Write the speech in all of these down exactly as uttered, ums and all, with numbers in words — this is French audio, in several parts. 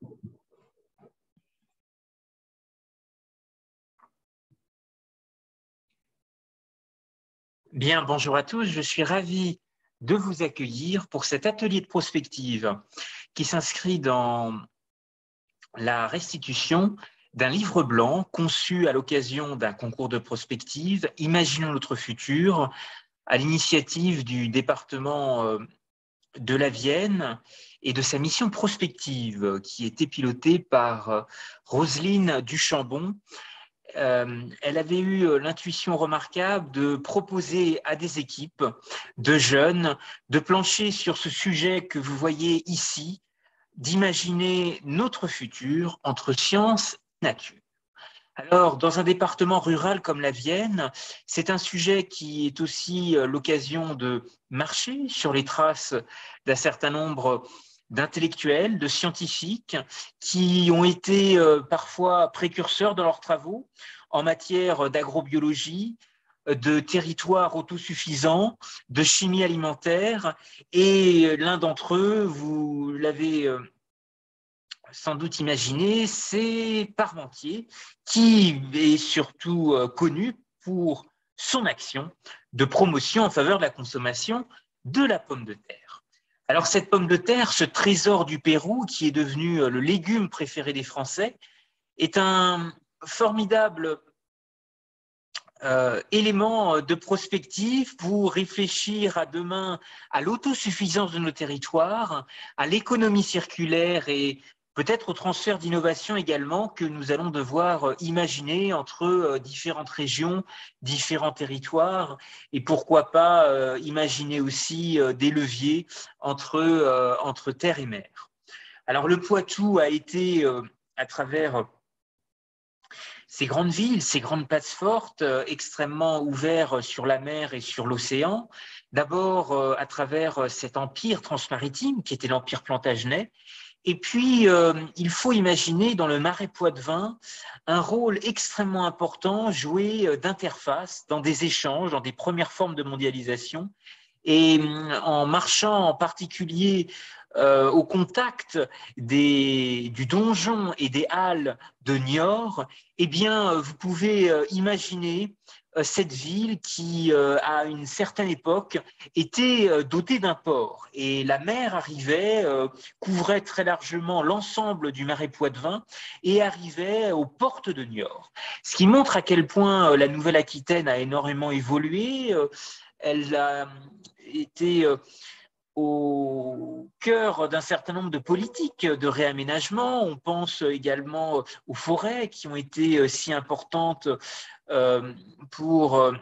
Bien, bonjour à tous. Je suis ravi de vous accueillir pour cet atelier de prospective qui s'inscrit dans la restitution d'un livre blanc conçu à l'occasion d'un concours de prospective, Imaginons notre futur, à l'initiative du département de la Vienne et de sa mission prospective qui était pilotée par Roselyne Duchambon. Euh, elle avait eu l'intuition remarquable de proposer à des équipes de jeunes de plancher sur ce sujet que vous voyez ici, d'imaginer notre futur entre science et nature. Alors, dans un département rural comme la Vienne, c'est un sujet qui est aussi l'occasion de marcher sur les traces d'un certain nombre d'intellectuels, de scientifiques qui ont été euh, parfois précurseurs dans leurs travaux en matière d'agrobiologie, de territoires autosuffisants, de chimie alimentaire, et l'un d'entre eux, vous l'avez euh, sans doute imaginé, c'est Parmentier, qui est surtout euh, connu pour son action de promotion en faveur de la consommation de la pomme de terre. Alors cette pomme de terre, ce trésor du Pérou, qui est devenu le légume préféré des Français, est un formidable euh, élément de prospective pour réfléchir à demain à l'autosuffisance de nos territoires, à l'économie circulaire et peut-être au transfert d'innovation également que nous allons devoir imaginer entre différentes régions, différents territoires, et pourquoi pas euh, imaginer aussi euh, des leviers entre, euh, entre terre et mer. Alors le Poitou a été, euh, à travers ces grandes villes, ces grandes places fortes, euh, extrêmement ouvertes sur la mer et sur l'océan, d'abord euh, à travers cet empire transmaritime qui était l'empire plantagenet. Et puis, euh, il faut imaginer dans le Marais Poitevin un rôle extrêmement important joué d'interface dans des échanges, dans des premières formes de mondialisation. Et en marchant en particulier euh, au contact des, du donjon et des halles de Niort, eh bien, vous pouvez euh, imaginer euh, cette ville qui, euh, à une certaine époque, était euh, dotée d'un port. Et la mer arrivait, euh, couvrait très largement l'ensemble du Marais Poitevin et arrivait aux portes de Niort. Ce qui montre à quel point euh, la Nouvelle-Aquitaine a énormément évolué. Euh, elle a été euh, au cœur d'un certain nombre de politiques de réaménagement. On pense également aux forêts qui ont été si importantes euh, pour euh,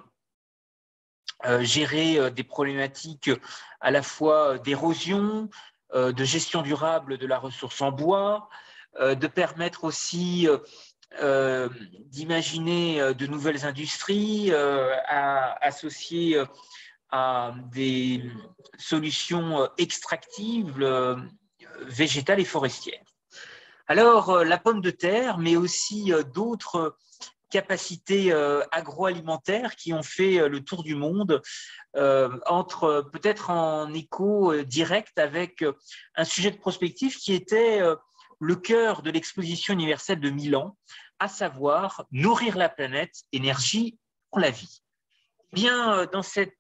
gérer des problématiques à la fois d'érosion, euh, de gestion durable de la ressource en bois, euh, de permettre aussi euh, d'imaginer de nouvelles industries euh, à, associées à des solutions extractives euh, végétales et forestières. Alors, la pomme de terre, mais aussi d'autres capacités agroalimentaires qui ont fait le tour du monde, euh, entre peut-être en écho direct avec un sujet de prospective qui était le cœur de l'exposition universelle de Milan, à savoir nourrir la planète, énergie pour la vie. Bien, dans cette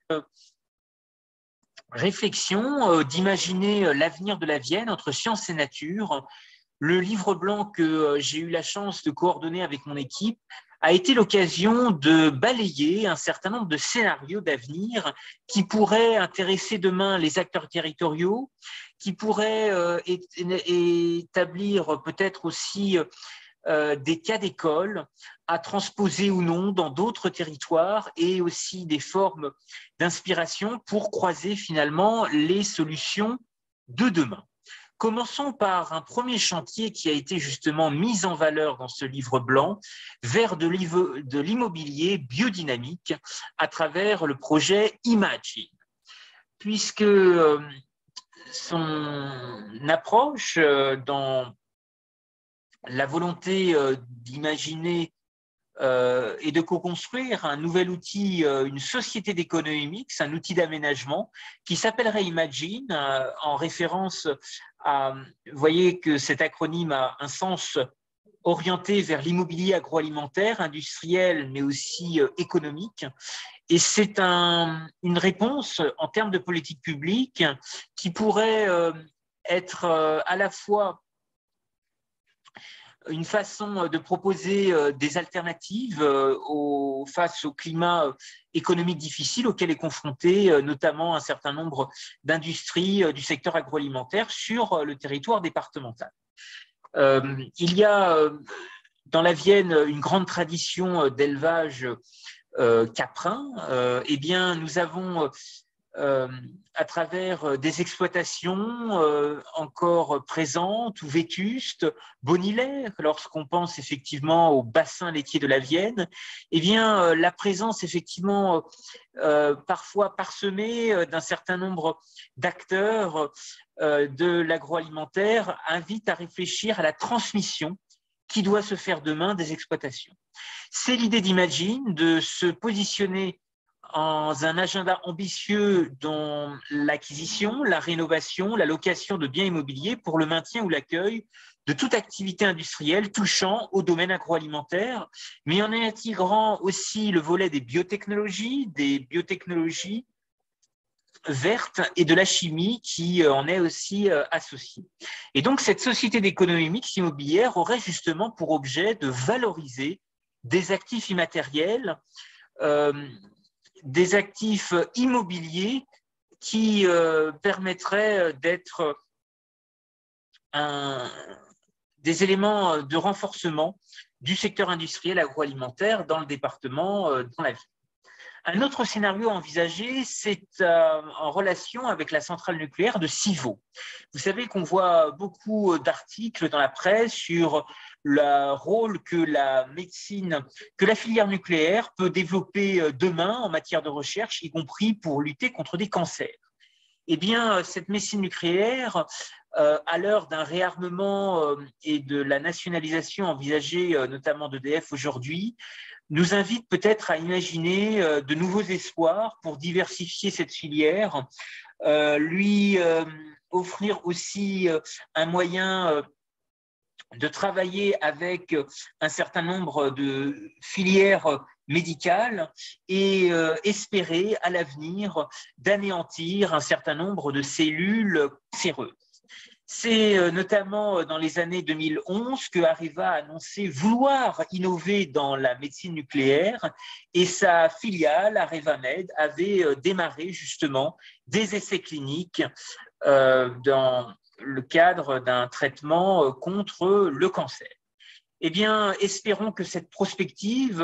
réflexion euh, d'imaginer euh, l'avenir de la Vienne entre science et nature, le livre blanc que euh, j'ai eu la chance de coordonner avec mon équipe a été l'occasion de balayer un certain nombre de scénarios d'avenir qui pourraient intéresser demain les acteurs territoriaux, qui pourraient euh, établir peut-être aussi Euh, des cas d'école à transposer ou non dans d'autres territoires et aussi des formes d'inspiration pour croiser finalement les solutions de demain. Commençons par un premier chantier qui a été justement mis en valeur dans ce livre blanc vers de l'immobilier biodynamique à travers le projet Imagine, puisque euh, son approche euh, dans la volonté euh, d'imaginer euh, et de co-construire un nouvel outil, euh, une société d'économie mixte, un outil d'aménagement qui s'appellerait Imagine, euh, en référence à, vous voyez que cet acronyme a un sens orienté vers l'immobilier agroalimentaire, industriel, mais aussi euh, économique. Et c'est un, une réponse en termes de politique publique qui pourrait euh, être euh, à la fois une façon de proposer euh, des alternatives euh, au, face au climat euh, économique difficile auquel est confronté euh, notamment un certain nombre d'industries euh, du secteur agroalimentaire sur euh, le territoire départemental. Euh, il y a euh, dans la Vienne une grande tradition d'élevage euh, caprin. Euh, eh bien, nous avons euh, à travers des exploitations euh, encore présentes ou vétustes, bonilaires, lorsqu'on pense effectivement au bassin laitier de la Vienne, eh bien, euh, la présence effectivement euh, parfois parsemée euh, d'un certain nombre d'acteurs euh, de l'agroalimentaire invite à réfléchir à la transmission qui doit se faire demain des exploitations. C'est l'idée d'Imagine de se positionner dans un agenda ambitieux dans l'acquisition, la rénovation, la location de biens immobiliers pour le maintien ou l'accueil de toute activité industrielle touchant au domaine agroalimentaire, mais en intégrant aussi le volet des biotechnologies, des biotechnologies verte et de la chimie qui en est aussi associée. Et donc, cette société d'économie mixte immobilière aurait justement pour objet de valoriser des actifs immatériels, euh, des actifs immobiliers qui euh, permettraient d'être un, des éléments de renforcement du secteur industriel agroalimentaire dans le département, euh, dans la ville. Un autre scénario envisagé, c'est euh, en relation avec la centrale nucléaire de Civaux. Vous savez qu'on voit beaucoup d'articles dans la presse sur le rôle que la médecine, que la filière nucléaire peut développer demain en matière de recherche, y compris pour lutter contre des cancers. Eh bien, cette médecine nucléaire, euh, à l'heure d'un réarmement euh, et de la nationalisation envisagée, euh, notamment d'E D F aujourd'hui, nous invite peut-être à imaginer euh, de nouveaux espoirs pour diversifier cette filière, euh, lui euh, offrir aussi euh, un moyen euh, de travailler avec un certain nombre de filières médicales et euh, espérer à l'avenir d'anéantir un certain nombre de cellules cancéreuses. C'est notamment dans les années deux mille onze que Areva a annoncé vouloir innover dans la médecine nucléaire et sa filiale, ArevaMed, avait démarré justement des essais cliniques euh, dans le cadre d'un traitement contre le cancer. Eh bien, espérons que cette prospective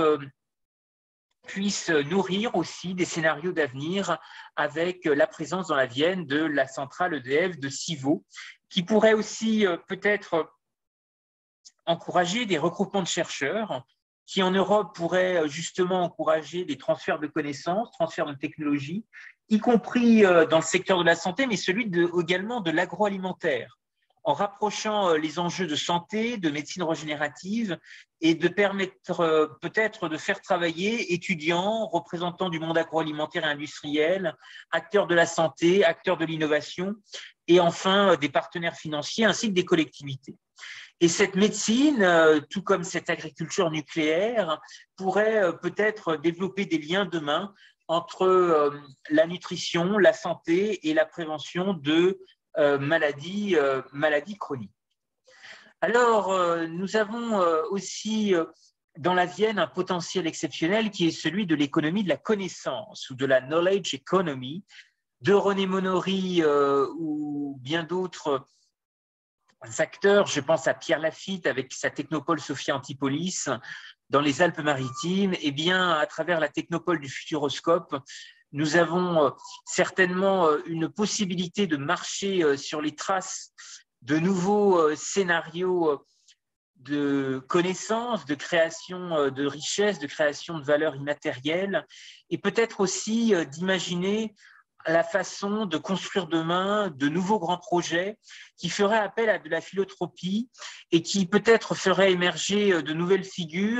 puisse nourrir aussi des scénarios d'avenir avec la présence dans la Vienne de la centrale E D F de Civaux, qui pourrait aussi peut-être encourager des regroupements de chercheurs qui en Europe pourraient justement encourager des transferts de connaissances, transferts de technologies, y compris dans le secteur de la santé, mais celui de, également de l'agroalimentaire, en rapprochant les enjeux de santé, de médecine régénérative et de permettre peut-être de faire travailler étudiants, représentants du monde agroalimentaire et industriel, acteurs de la santé, acteurs de l'innovation et enfin des partenaires financiers ainsi que des collectivités. Et cette médecine, tout comme cette agriculture nucléaire, pourrait peut-être développer des liens demain entre la nutrition, la santé et la prévention de maladies, maladies chroniques. Alors, nous avons aussi dans la Vienne un potentiel exceptionnel qui est celui de l'économie de la connaissance ou de la knowledge economy de René Monory ou bien d'autres acteurs. Je pense à Pierre Lafitte avec sa technopole Sophia Antipolis dans les Alpes-Maritimes. Eh bien, à travers la technopole du Futuroscope, nous avons certainement une possibilité de marcher sur les traces de nouveaux scénarios de connaissances, de création de richesses, de création de valeurs immatérielles et peut-être aussi d'imaginer la façon de construire demain de nouveaux grands projets qui feraient appel à de la philanthropie et qui peut-être feraient émerger de nouvelles figures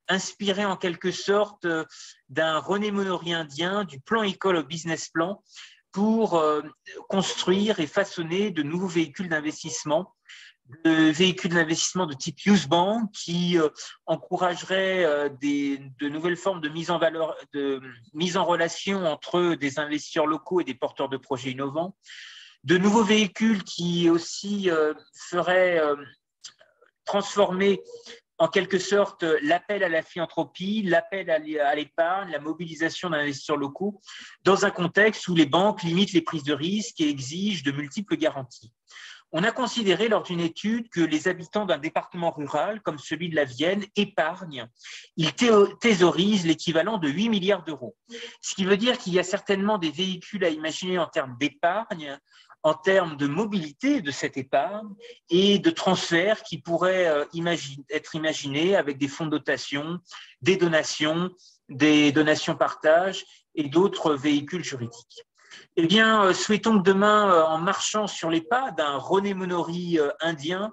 inspiré en quelque sorte d'un René Monory indien, du plan école au business plan, pour euh, construire et façonner de nouveaux véhicules d'investissement, de véhicules d'investissement de type Youth Bank qui euh, encourageraient euh, des, de nouvelles formes de mise en valeur, de mise en relation entre des investisseurs locaux et des porteurs de projets innovants, de nouveaux véhicules qui aussi euh, feraient euh, transformer en quelque sorte l'appel à la philanthropie, l'appel à l'épargne, la mobilisation d'investisseurs locaux dans un contexte où les banques limitent les prises de risques et exigent de multiples garanties. On a considéré lors d'une étude que les habitants d'un département rural comme celui de la Vienne épargnent, ils thésaurisent l'équivalent de huit milliards d'euros. Ce qui veut dire qu'il y a certainement des véhicules à imaginer en termes d'épargne, en termes de mobilité de cette épargne et de transfert qui pourraient être imaginés avec des fonds de dotation, des donations, des donations partage et d'autres véhicules juridiques. Eh bien, souhaitons que demain, en marchant sur les pas d'un René Monory indien,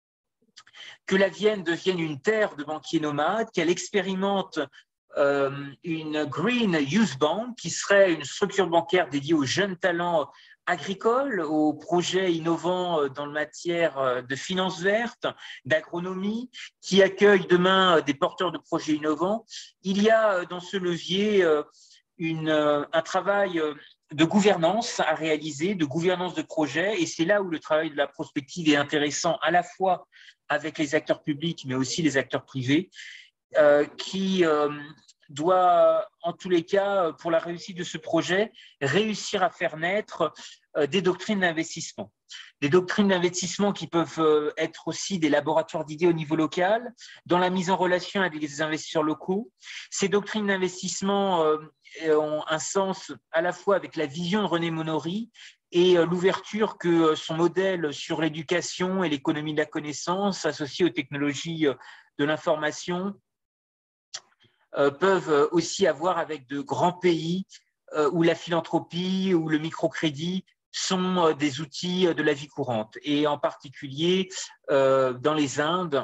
que la Vienne devienne une terre de banquiers nomades, qu'elle expérimente euh, une Green Youth Bank, qui serait une structure bancaire dédiée aux jeunes talents agricoles, aux projets innovants dans le matière de finances vertes, d'agronomie, qui accueille demain des porteurs de projets innovants. Il y a dans ce levier une, un travail de gouvernance à réaliser, de gouvernance de projet, et c'est là où le travail de la prospective est intéressant, à la fois avec les acteurs publics, mais aussi les acteurs privés, euh, qui euh, doit, en tous les cas, pour la réussite de ce projet, réussir à faire naître euh, des doctrines d'investissement. Des doctrines d'investissement qui peuvent euh, être aussi des laboratoires d'idées au niveau local, dans la mise en relation avec les investisseurs locaux. Ces doctrines d'investissement euh, ont un sens à la fois avec la vision de René Monory et l'ouverture que son modèle sur l'éducation et l'économie de la connaissance associée aux technologies de l'information euh, peuvent aussi avoir avec de grands pays euh, où la philanthropie ou le microcrédit sont des outils de la vie courante. Et en particulier euh, dans les Indes,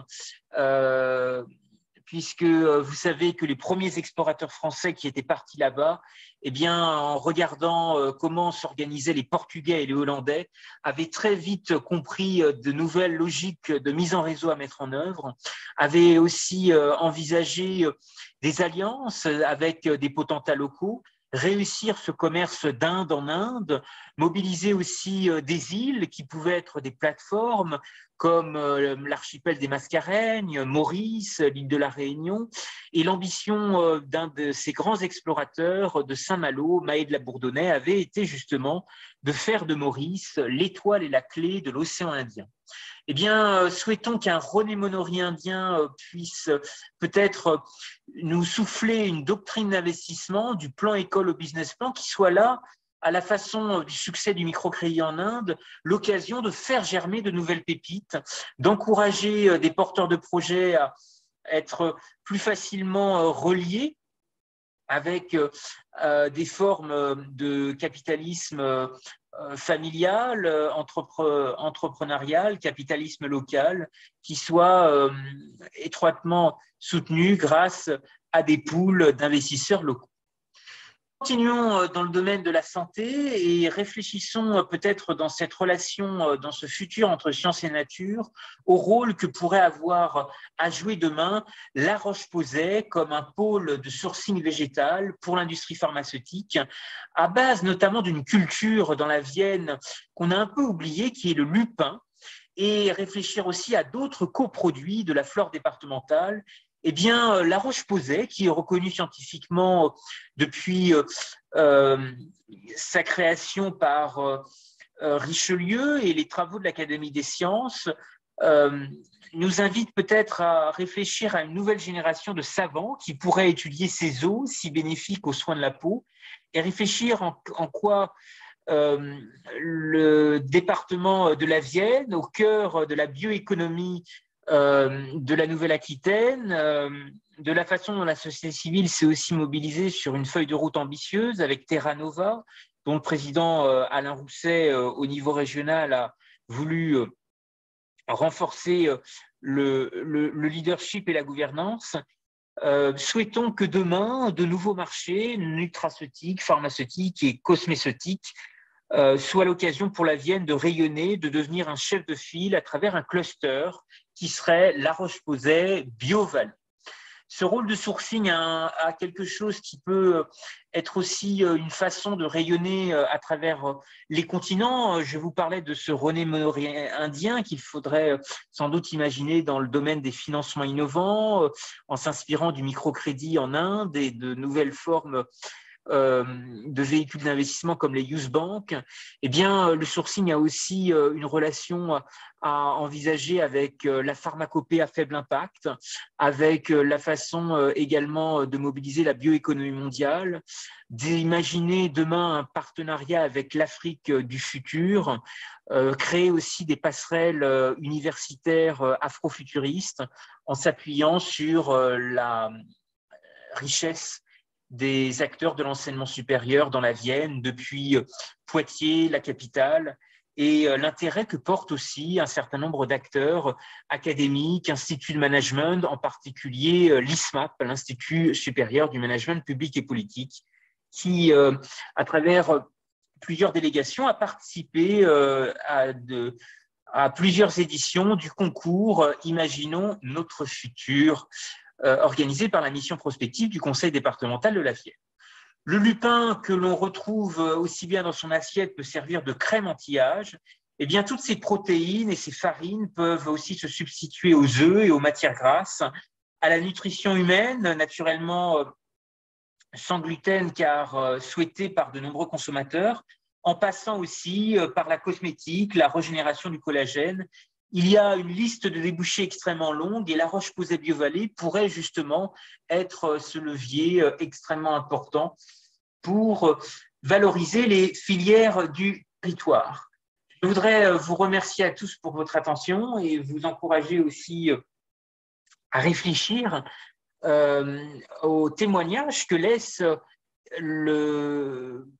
euh, puisque vous savez que les premiers explorateurs français qui étaient partis là-bas, eh bien, en regardant comment s'organisaient les Portugais et les Hollandais, avaient très vite compris de nouvelles logiques de mise en réseau à mettre en œuvre, avaient aussi envisagé des alliances avec des potentats locaux, réussir ce commerce d'Inde en Inde, mobiliser aussi des îles qui pouvaient être des plateformes comme l'archipel des Mascareignes, Maurice, l'île de la Réunion, et l'ambition d'un de ces grands explorateurs de Saint-Malo, Mahé de la Bourdonnais, avait été justement de faire de Maurice l'étoile et la clé de l'océan Indien. Eh bien, souhaitons qu'un René Monory indien puisse peut-être nous souffler une doctrine d'investissement du plan école au business plan qui soit là, à la façon du succès du microcrédit en Inde, l'occasion de faire germer de nouvelles pépites, d'encourager des porteurs de projets à être plus facilement reliés avec euh, des formes de capitalisme euh, familial, entrepre, entrepreneurial, capitalisme local, qui soient euh, étroitement soutenus grâce à des pools d'investisseurs locaux. Continuons dans le domaine de la santé et réfléchissons peut-être dans cette relation, dans ce futur entre science et nature, au rôle que pourrait avoir à jouer demain La Roche-Posay comme un pôle de sourcing végétal pour l'industrie pharmaceutique, à base notamment d'une culture dans la Vienne qu'on a un peu oubliée, qui est le lupin, et réfléchir aussi à d'autres coproduits de la flore départementale. Eh bien, La Roche-Posay, qui est reconnue scientifiquement depuis euh, sa création par euh, Richelieu et les travaux de l'Académie des sciences, euh, nous invite peut-être à réfléchir à une nouvelle génération de savants qui pourraient étudier ces eaux si bénéfiques aux soins de la peau et réfléchir en, en quoi euh, le département de la Vienne, au cœur de la bioéconomie Euh, de la Nouvelle-Aquitaine, euh, de la façon dont la société civile s'est aussi mobilisée sur une feuille de route ambitieuse avec Terra Nova, dont le président euh, Alain Rousset, euh, au niveau régional, a voulu euh, renforcer euh, le, le, le leadership et la gouvernance. Euh, souhaitons que demain, de nouveaux marchés nutraceutiques, pharmaceutiques et cosméceutiques euh, soient l'occasion pour la Vienne de rayonner, de devenir un chef de file à travers un cluster qui serait La Roche-Posay Bio-Vallée. Ce rôle de sourcing a, a quelque chose qui peut être aussi une façon de rayonner à travers les continents. Je vous parlais de ce René Monory indien qu'il faudrait sans doute imaginer dans le domaine des financements innovants, en s'inspirant du microcrédit en Inde et de nouvelles formes de véhicules d'investissement comme les youth banks. Eh bien, le sourcing a aussi une relation à envisager avec la pharmacopée à faible impact, avec la façon également de mobiliser la bioéconomie mondiale, d'imaginer demain un partenariat avec l'Afrique du futur, euh, créer aussi des passerelles universitaires afrofuturistes en s'appuyant sur la richesse des acteurs de l'enseignement supérieur dans la Vienne, depuis Poitiers, la capitale, et l'intérêt que portent aussi un certain nombre d'acteurs académiques, instituts de management, en particulier l'I S M A P, l'Institut supérieur du management public et politique, qui, à travers plusieurs délégations, a participé à, de, à plusieurs éditions du concours Imaginons notre futur, organisé par la mission prospective du conseil départemental de la Vienne. Le lupin que l'on retrouve aussi bien dans son assiette peut servir de crème anti-âge. Eh bien, toutes ces protéines et ces farines peuvent aussi se substituer aux œufs et aux matières grasses, à la nutrition humaine, naturellement sans gluten car souhaitée par de nombreux consommateurs, en passant aussi par la cosmétique, la régénération du collagène. Il y a une liste de débouchés extrêmement longue et La Roche-Posay Bio-Vallée pourrait justement être ce levier extrêmement important pour valoriser les filières du territoire. Je voudrais vous remercier à tous pour votre attention et vous encourager aussi à réfléchir euh, au témoignage que laisse le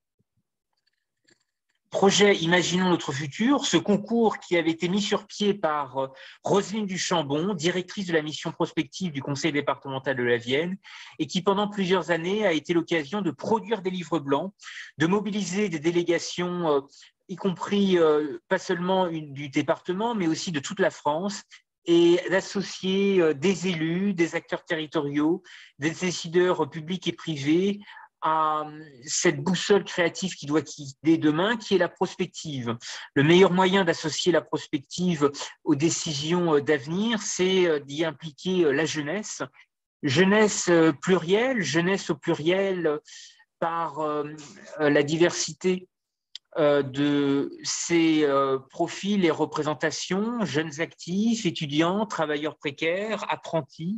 projet Imaginons notre futur, ce concours qui avait été mis sur pied par Roselyne Duchambon, directrice de la mission prospective du conseil départemental de la Vienne, et qui pendant plusieurs années a été l'occasion de produire des livres blancs, de mobiliser des délégations, y compris pas seulement du département, mais aussi de toute la France, et d'associer des élus, des acteurs territoriaux, des décideurs publics et privés, à cette boussole créative qui doit guider demain, qui est la prospective. Le meilleur moyen d'associer la prospective aux décisions d'avenir, c'est d'y impliquer la jeunesse. Jeunesse plurielle, jeunesse au pluriel par la diversité de ces profils et représentations, jeunes actifs, étudiants, travailleurs précaires, apprentis,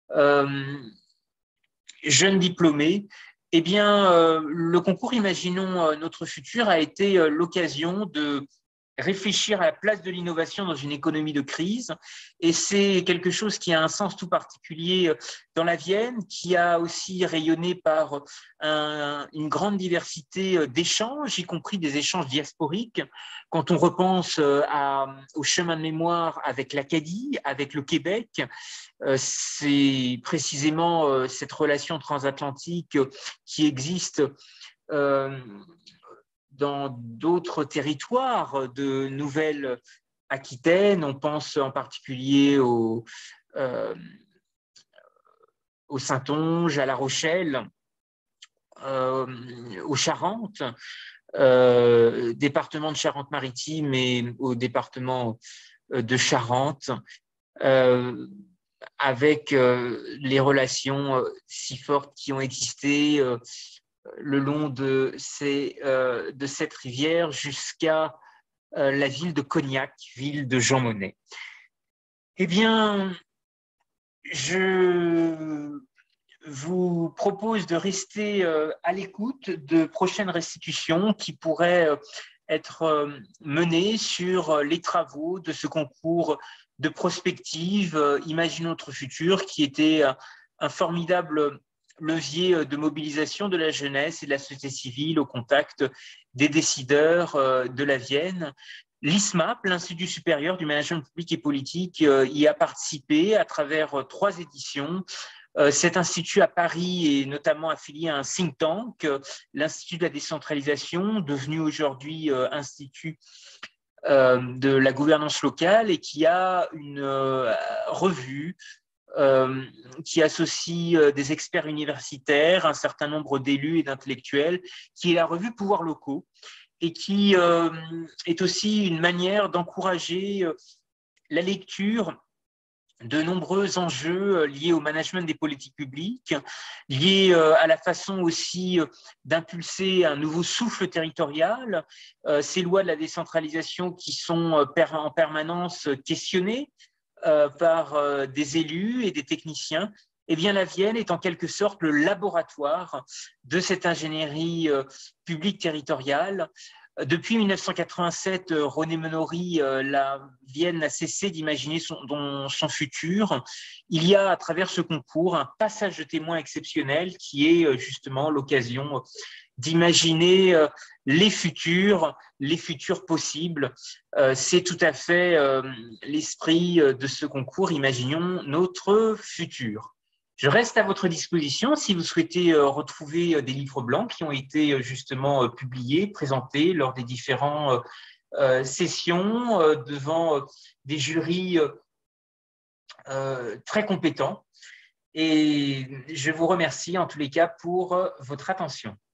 jeunes diplômés. Eh bien, euh, le concours Imaginons euh, notre futur a été euh, l'occasion de réfléchir à la place de l'innovation dans une économie de crise. Et c'est quelque chose qui a un sens tout particulier dans la Vienne, qui a aussi rayonné par un, une grande diversité d'échanges, y compris des échanges diasporiques. Quand on repense à, au chemin de mémoire avec l'Acadie, avec le Québec, c'est précisément cette relation transatlantique qui existe euh, dans d'autres territoires de Nouvelle-Aquitaine. On pense en particulier au, euh, au Saintonge, à La Rochelle, euh, aux Charentes, euh, département de Charente-Maritime et au département de Charente. Euh, avec euh, les relations euh, si fortes qui ont existé euh, le long de, ces, euh, de cette rivière jusqu'à euh, la ville de Cognac, ville de Jean Monnet. Eh bien, je vous propose de rester euh, à l'écoute de prochaines restitutions qui pourraient euh, être euh, menées sur les travaux de ce concours de prospective euh, Imaginons notre futur, qui était un, un formidable levier de mobilisation de la jeunesse et de la société civile au contact des décideurs euh, de la Vienne. L'I S M A P, l'Institut supérieur du management public et politique, euh, y a participé à travers euh, trois éditions, Euh, cet institut à Paris est notamment affilié à un think tank, euh, l'Institut de la décentralisation, devenu aujourd'hui euh, Institut euh, de la gouvernance locale, et qui a une euh, revue euh, qui associe euh, des experts universitaires, un certain nombre d'élus et d'intellectuels, qui est la revue Pouvoirs locaux, et qui euh, est aussi une manière d'encourager euh, la lecture de nombreux enjeux liés au management des politiques publiques, liés à la façon aussi d'impulser un nouveau souffle territorial, ces lois de la décentralisation qui sont en permanence questionnées par des élus et des techniciens. Eh bien, la Vienne est en quelque sorte le laboratoire de cette ingénierie publique territoriale. Depuis mille neuf cent quatre-vingt-sept, René Meneaury, la Vienne n'a cessé d'imaginer son, son futur. Il y a à travers ce concours un passage de témoin exceptionnel qui est justement l'occasion d'imaginer les futurs, les futurs possibles. C'est tout à fait l'esprit de ce concours. Imaginons notre futur. Je reste à votre disposition si vous souhaitez retrouver des livres blancs qui ont été justement publiés, présentés lors des différentes sessions devant des jurys très compétents. Et je vous remercie en tous les cas pour votre attention.